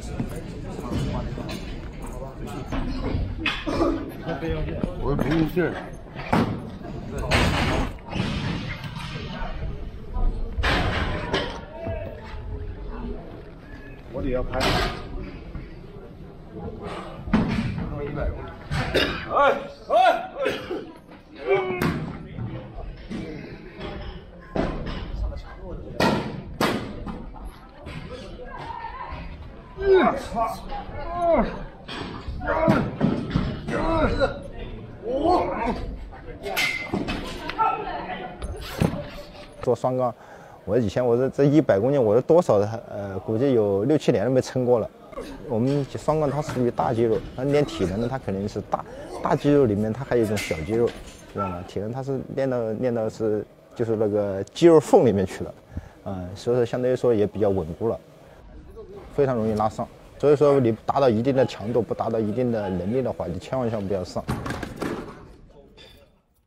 我没有劲儿。我得要拍。 做双杠，我以前这100公斤，我是多少估计有6、7年都没撑过了。我们双杠它属于大肌肉，它练体能的它肯定是大肌肉里面它还有一种小肌肉，知道吗？体能它是练到是就是那个肌肉缝里面去了，所以说相对于说也比较稳固了，非常容易拉伤。所以说你达到一定的强度，不达到一定的能力的话，你千万不要上。